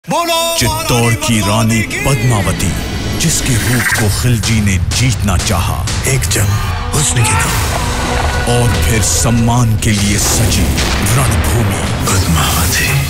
चित्तौड़ की रानी पद्मावती, जिसके रूप को खिलजी ने जीतना चाहा। एक जंग हुस्न की नाम और फिर सम्मान के लिए सजी रणभूमि पद्मावती।